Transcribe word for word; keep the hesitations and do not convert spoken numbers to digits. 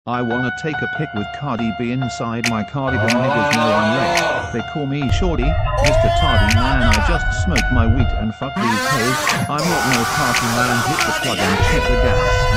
I wanna take a pic with Cardi B inside my cardigan. Niggas know I'm late. They call me Shorty, Mister Tardy Man. I just smoke my weed and fuck these hoes. I'm not no party man. Hit the plug and check the gas.